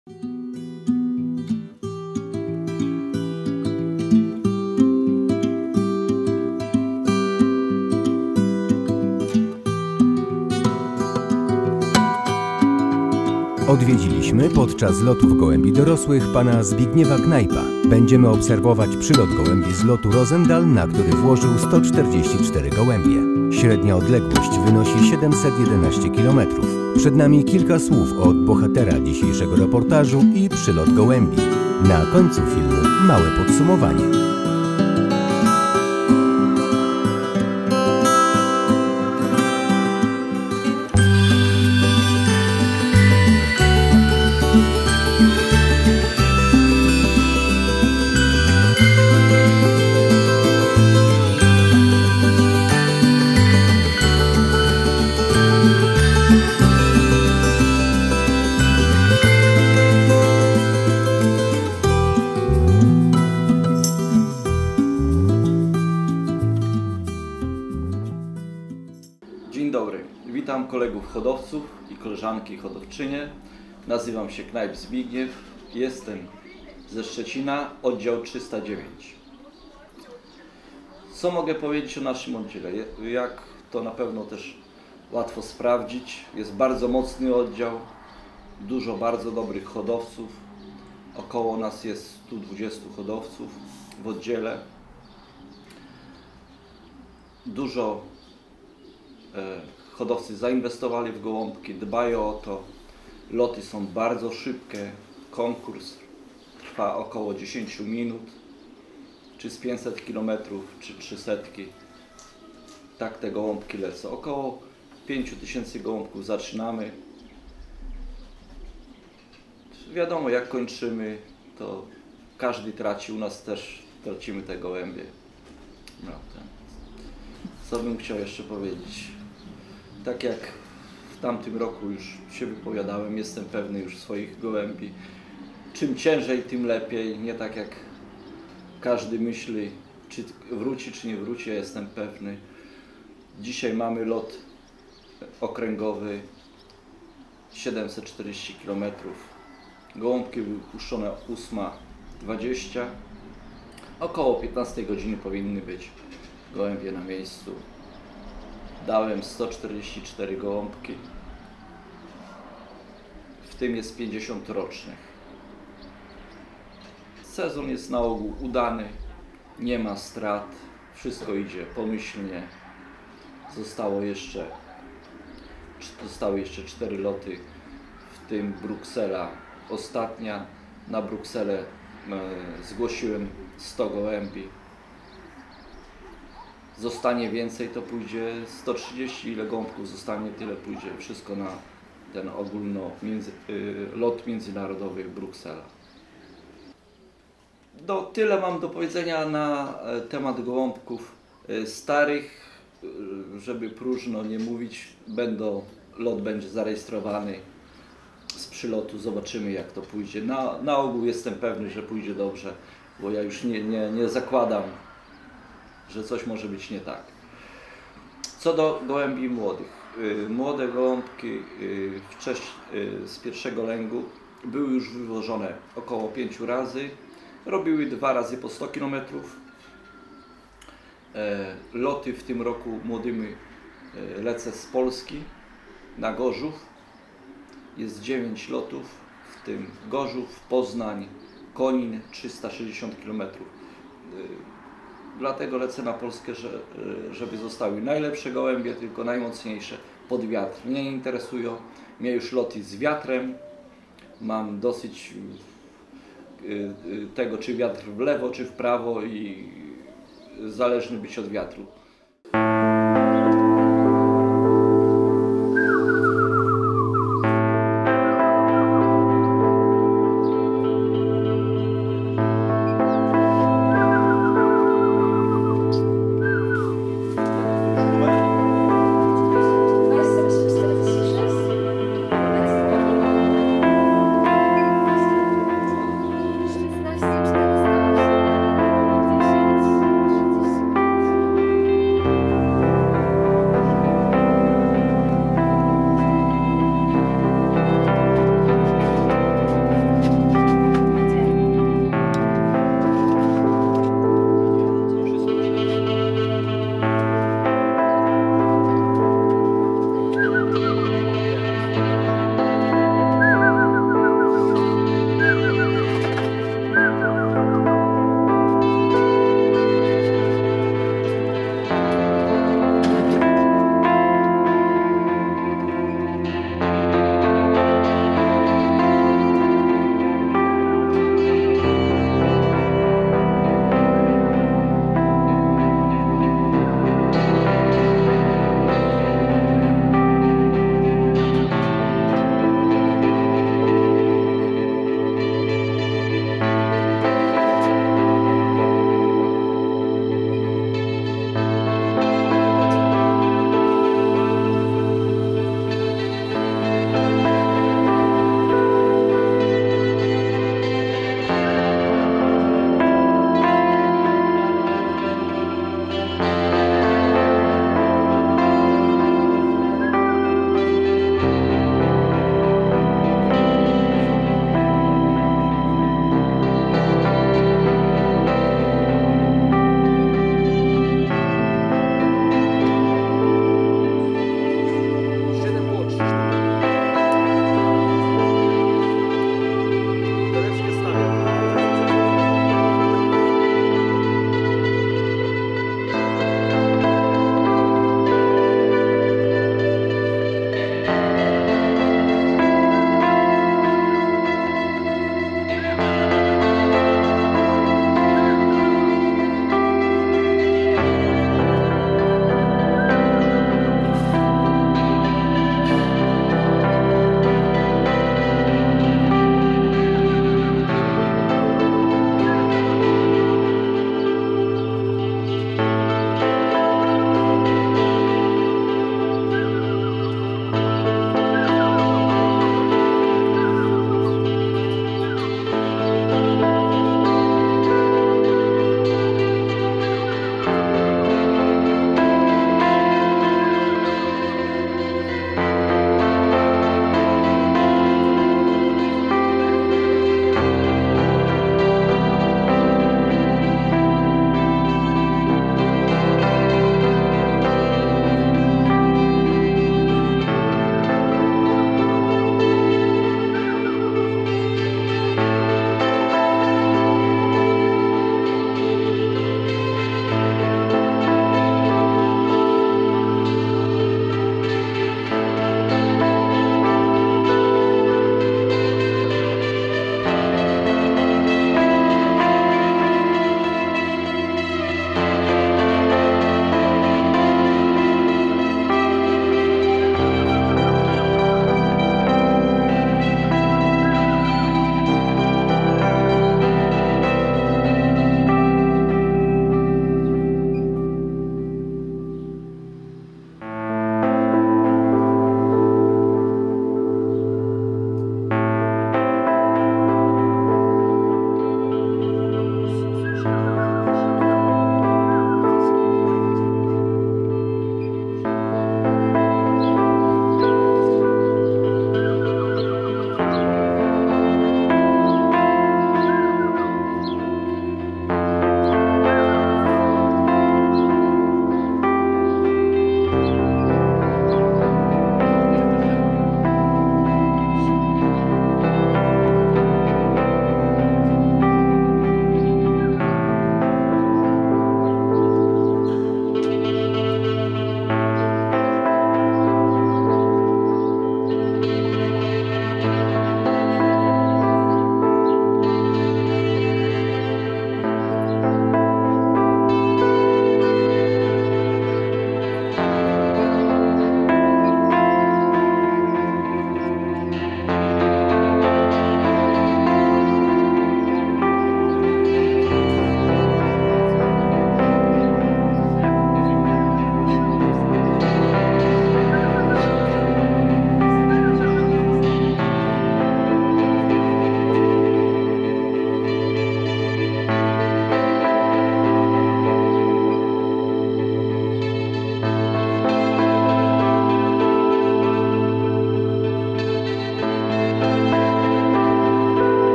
Odwiedziliśmy podczas lotów gołębi dorosłych pana Zbigniewa Knajpa. Będziemy obserwować przylot gołębi z lotu Rosendahl, na który włożył 144 gołębie. Średnia odległość wynosi 711 km. Przed nami kilka słów od bohatera dzisiejszego reportażu i przylot gołębi. Na końcu filmu małe podsumowanie. Dzień dobry, witam kolegów hodowców i koleżanki hodowczynie. Nazywam się Knajp Zbigniew, jestem ze Szczecina, oddział 309. Co mogę powiedzieć o naszym oddziale? Jak to na pewno też łatwo sprawdzić, jest bardzo mocny oddział, dużo bardzo dobrych hodowców. Około nas jest 120 hodowców w oddziale. Dużo hodowcy zainwestowali w gołąbki, dbają o to. Loty są bardzo szybkie, konkurs trwa około 10 minut, czy z 500 km, czy 300. Tak te gołąbki lecą. Około 5000 gołąbków zaczynamy. Wiadomo, jak kończymy, to każdy traci, u nas też tracimy te gołębie. No, co bym chciał jeszcze powiedzieć? Tak jak w tamtym roku już się wypowiadałem, jestem pewny już swoich gołębi. Czym ciężej, tym lepiej. Nie tak jak każdy myśli, czy wróci, czy nie wróci, ja jestem pewny. Dzisiaj mamy lot okręgowy 740 km. Gołąbki były puszczone 8:20. Około 15 godziny powinny być gołębie na miejscu. Dałem 144 gołąbki, w tym jest 50 rocznych. Sezon jest na ogół udany, nie ma strat, wszystko idzie pomyślnie. Zostały jeszcze 4 loty, w tym Bruksela ostatnia. Na Brukselę zgłosiłem 100 gołębi. Zostanie więcej, to pójdzie 130, ile gołąbków zostanie, tyle pójdzie wszystko na ten lot międzynarodowy Bruksela. Tyle mam do powiedzenia na temat gołąbków starych, żeby próżno nie mówić. Lot będzie zarejestrowany z przylotu, zobaczymy jak to pójdzie. Na ogół jestem pewny, że pójdzie dobrze, bo ja już nie zakładam, że coś może być nie tak. Co do gołębi młodych. Młode gołąbki z pierwszego lęgu były już wywożone około 5 razy. Robiły 2 razy po 100 km. Loty w tym roku młodymi lecę z Polski na Gorzów. Jest 9 lotów, w tym Gorzów, Poznań, Konin 360 km. Dlatego lecę na Polskę, żeby zostały najlepsze gołębie, tylko najmocniejsze, pod wiatr. Mnie nie interesują. Mnie już loty z wiatrem. Mam dosyć tego, czy wiatr w lewo, czy w prawo i zależny być od wiatru.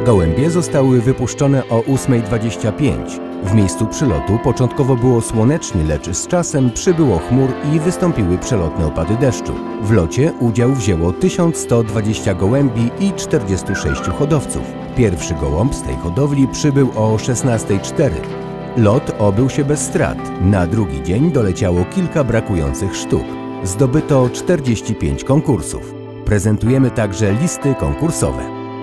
Gołębie zostały wypuszczone o 8:25. W miejscu przylotu początkowo było słonecznie, lecz z czasem przybyło chmur i wystąpiły przelotne opady deszczu. W locie udział wzięło 1120 gołębi i 46 hodowców. Pierwszy gołąb z tej hodowli przybył o 16:04. Lot obył się bez strat. Na drugi dzień doleciało kilka brakujących sztuk. Zdobyto 45 konkursów. Prezentujemy także listy konkursowe.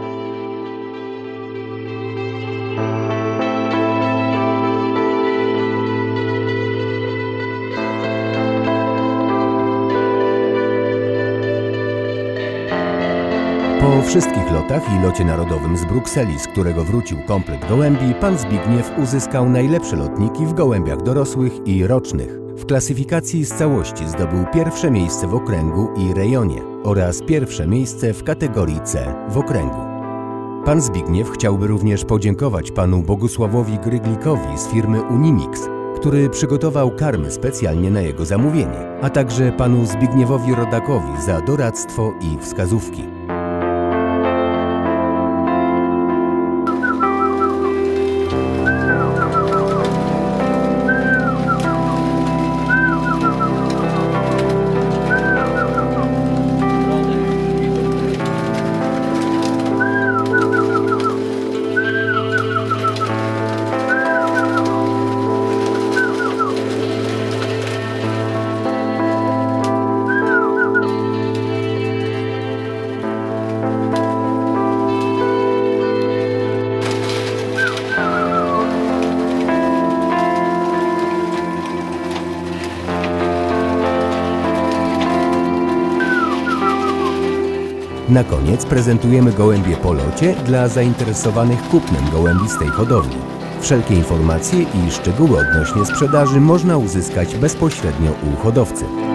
Po wszystkich lotach i locie narodowym z Brukseli, z którego wrócił komplet gołębi, pan Zbigniew uzyskał najlepsze lotniki w gołębiach dorosłych i rocznych. W klasyfikacji z całości zdobył pierwsze miejsce w okręgu i rejonie oraz pierwsze miejsce w kategorii C w okręgu. Pan Zbigniew chciałby również podziękować panu Bogusławowi Gryglikowi z firmy Unimix, który przygotował karmy specjalnie na jego zamówienie, a także panu Zbigniewowi Rodakowi za doradztwo i wskazówki. Na koniec prezentujemy gołębie po locie dla zainteresowanych kupnem gołębi z tej hodowli. Wszelkie informacje i szczegóły odnośnie sprzedaży można uzyskać bezpośrednio u hodowcy.